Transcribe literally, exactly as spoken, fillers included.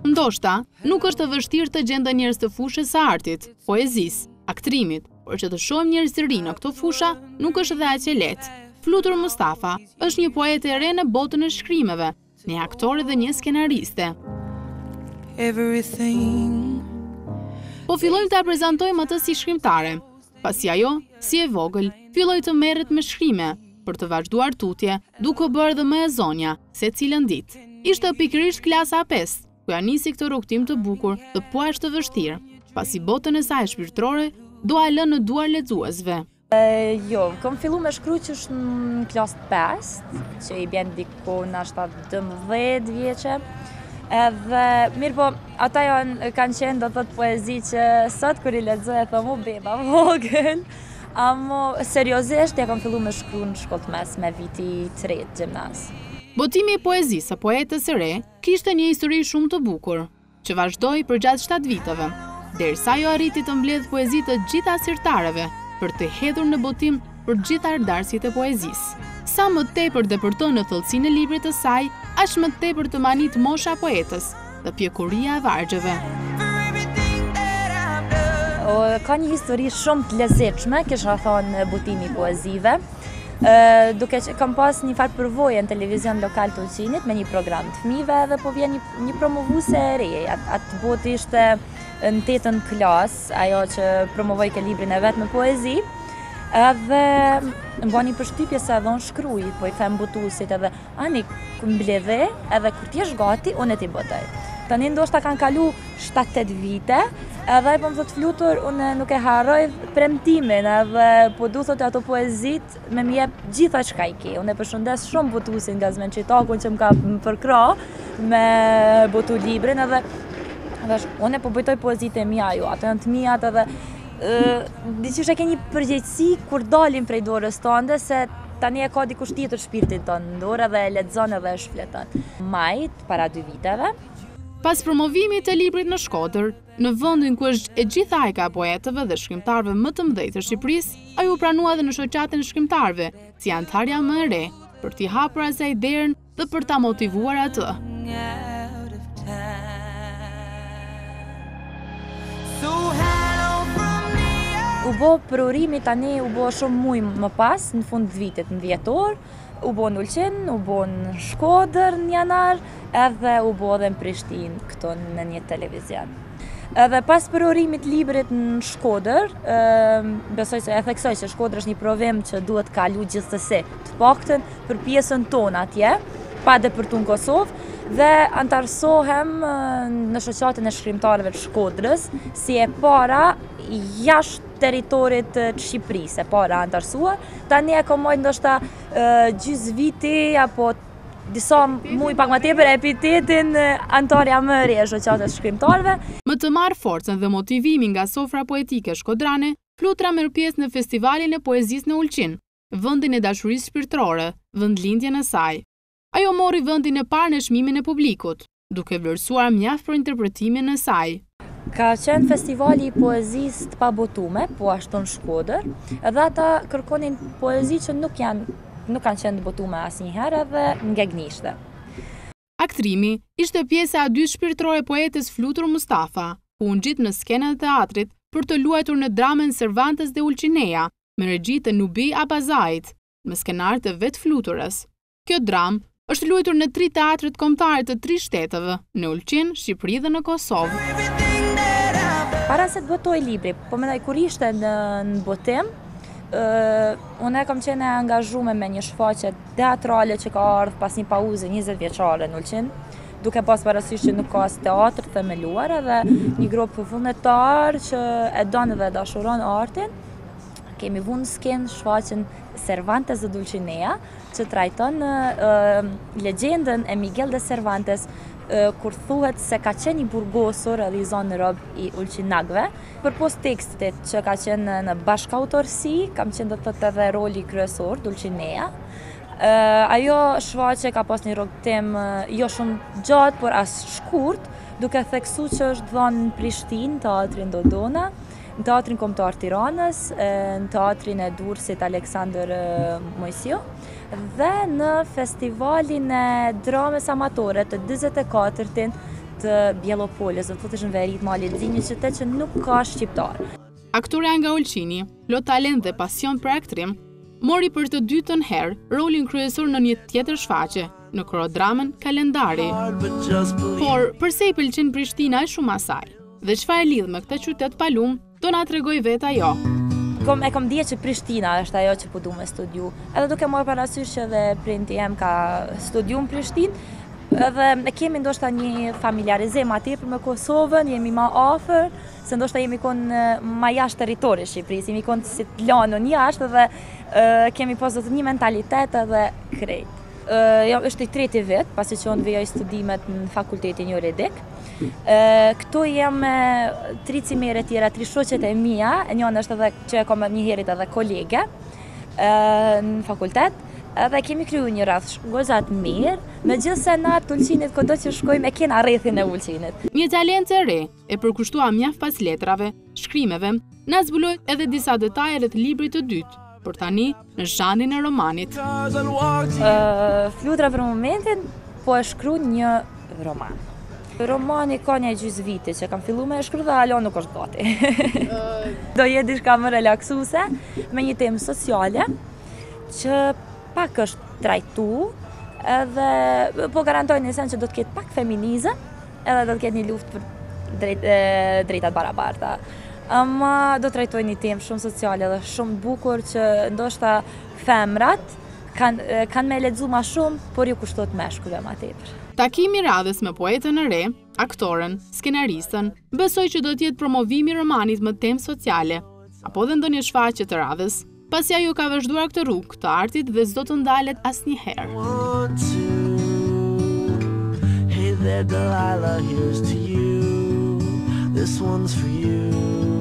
Ndoshta, nuk është e vështirë të gjendë njerëz të fushës së artit, poezisë, aktrimit, por që të shohim njerëz të rinj në këto fusha nuk është edhe aq e lehtë. Flutur Mustafa është një poete e re në botën e shkrimeve, një aktore dhe një skenariste. Everything. Po fillojmë ta prezantojmë atë si shkrimtare, pasi ajo, si e vogël, filloi të merret me shkrime, për të vazhduar tutje, duke bërë dhe më e zonja, se cilën ditë. Ishte pikërisht klasa A pesë, ku ja nisi këtë rrugtim të bukur dhe po ashtu të vështirë, pasi botën e saj shpirtërore do a lënë në duar lexuesve. Uh, jo, kam fillu me shkruajtësh në klasë pesë, që i bjen diku nashta dëmbëdhjetë vjeçe. Edhe, mirë po, ata janë, kanë qenë do thot poezi që sot kur i lexoj e thomu beba vogël. Amo, seriozisht, ja kam fillu me shkru në shkollë të mesme viti tretë gjimnaz. Botimi i poezisë së poetës së re kishte një histori shumë të bukur, që vazhdoi përgjatë shtatë viteve, derisa ajo arriti të mbledh poezi të gjitha sirtareve për të hedhur në botim për gjitha ardarësit e poezisë. Sa më tepër depërton në thellësinë e librit të saj, aq më tepër të manit mosha poetës dhe pjekuria e vargjeve. O, ka një histori shumë të lezetshme, kisha thonë botimi i poezive. Uh, duke që kam pas një farë përvojë në televizion lokal të Ulqinit me një program të fëmijëve dhe po vjen një, një promovuese e re. At, atë botë ishte në tetën klas, ajo që promovoi ke librin e vet me poezi. Edhe më bani përshtypje se edhe unë shkruaj, po i them botuesit edhe ani mbledhe, edhe kur ti je gati, unë ti botoj. Tani ndoshta kanë kalu shtatë tetë vite, edhe po më thot Flutur, unë nuk e harroj premtimin, edhe po du thot ato poezit me më jep gjitha çka i ke. Unë e përshëndes shumë botuesin nga Zmenqitakun që më ka përkra me botu librin, edhe edhe unë po bëjtoj poezit e mia ju, ato janë të mijat edhe diqysh e ke një përgjegjësi kur dalim prej dorës tënde se tani e ka dikush tjetër shpirtin tonë në dorë dhe e lexon edhe e shfleton. Majt para dy viteve. Pas promovimit të librit në Shkodër, në vendin ku është e gjitha ajka poetëve dhe shkrimtarëve më të mëdhenj të Shqipërisë, ai u pranua edhe në shoqatën e shkrimtarëve, si antarja më e re, për t'i hapur asaj derën dhe për ta motivuar atë. U bo përurimi tani u bo shumë muj më pas, në fund të vitit në dhjetor, u bo në Ulqin, u bo në Shkodër në janar, edhe u bo edhe në Prishtinë këto në një televizion. Edhe pas përurimit librit në Shkodër, besoj se e theksoj që Shkodër është një provim që duhet kalu gjithsesi, të paktën për pjesën tonë atje, pa depërtu në Kosovë, dhe antarësohem në shoqatën e shkrimtarëve të Shkodrës, si e para jashtë teritorit të Shqipërisë, e para antarësuar. Tani e kam marrë ndoshta gjys viti apo disa muaj pak më tepër epitetin antarja më e re e shoqatës shkrimtarëve. Më të marrë forcën dhe motivimin nga sofra poetike shkodrane, Flutra merr pjesë në festivalin e poezisë në Ulqin, vendin e dashurisë shpirtërore, vendlindjen e saj. Ajo mori vendin e parë në çmimin e publikut, duke vlerësuar mjaft për interpretimin e saj. Ka qenë festivali i poezisë të pabotume, po ashtu në Shkodër, edhe ata kërkonin poezi që nuk janë nuk kanë qenë të botume asnjëherë edhe ngegnishthe. Aktrimi ishte pjesa e dy shpirtërore poetës Flutur Mustafa, ku u ngjit në skenën e teatrit për të luajtur në dramën Cervantes dhe Ulqineja, me regji të Nubi Abazait, me skenarët e vet Fluturës. Kjo dramë është luajtur në tri teatret kombëtare të tri shteteve, në Ulqin, Shqipëri dhe në Kosovë. Para se të botoj libri, po mendoj kur ishte në, në botim, uh, unë e kam qenë e angazhume me një shfaqje teatrale që ka ardhur pas një pauze njëzet vjeçare në Ulqin, duke pas parasysh që nuk ka as teatr themeluar edhe një grup vullnetar që e don dhe dashuron artin. Kemi vënë në skenë shfaqjen Cervantes dhe Dulcinea, që trajton uh, legjendën e Miguel de Cervantes, uh, kur thuhet se ka qenë i burgosur edhe i zonë rob i ulqinakëve. Përpos tekstit që ka qenë në bashkautorësi, kam qenë do të thotë edhe roli kryesor, Dulcinea. Uh, ajo shfaqje ka pas një rrugtim uh, jo shumë gjatë, por as shkurt, duke theksu që është dhënë në Prishtinë, teatrin Dodona, në teatrin kombëtar Tiranës, në teatrin e Durrësit Aleksandër Mojsio dhe në festivalin e dramës amatore të njëzet e katërtin të Bjellopolis, do të thotë në veri të Malit Zi, një qytet që nuk ka shqiptar. Aktorea nga Olqini, plot talent dhe pasion për aktrim, mori për të dytën herë rolin kryesor në një tjetër shfaqje, në korodramën Kalendari. Por, përse i pëlqen Prishtina e shumë asaj? Dhe çfarë e lidh me këtë qytet palum, do na tregoj vetë ajo. Kom, e kom dje që Prishtina është ajo që po du me studiu. Edhe duke marrë parasysh që dhe printi jem ka studiu në Prishtinë, edhe ne kemi ndoshta një familjarizim atje për me Kosovën, jemi ma afër, se ndoshta jemi kon ma jashtë territori Shqipërisë, jemi kon si të lanën jashtë dhe uh, kemi pas do të një mentalitet edhe krejt. Uh, jo, është i treti vit, pasi që unë vijoj studimet në fakultetin juridik. Uh, këtu jem me tri cimere tjera, tri shoqet e mia, e njën është edhe që e kam një herit edhe kolege uh, në fakultet, edhe kemi kryu një rreth gozat mirë, me gjithë se na të Ulqinit këdo që shkojmë e kena rrethin e Ulqinit. Një talent e re e përkushtua mjaft pas letrave, shkrimeve, na zbuloi edhe disa detaje rreth librit të dytë, por tani në zhanrin e romanit. Uh, Flutra për momentin po e shkru një roman. Romani ka një gjysmë viti që kam fillu me e shkru dhe alo nuk është gati. Do jetë diçka më relaksuse, me një temë sociale, që pak është trajtu, edhe po garantoj në sen që do të ketë pak feminizëm, edhe do të ketë një luftë për drejt, e, drejtat barabarta. Ama do të trajtoj një temë shumë sociale dhe shumë bukur që ndoshta femrat kanë kan me lexu ma shumë, por ju kushtot meshkujve ma tepër. Takimi i radhës me poetën e re, aktoren, skenaristën, besoj që do të jetë promovimi i romanit me temë sociale, apo dhe ndonjë shfaqje të radhës, pasi ajo ka vazhduar këtë rrugë të artit dhe s'do të ndalet asnjëherë. Hey there, Delilah, here's to you. This one's for you.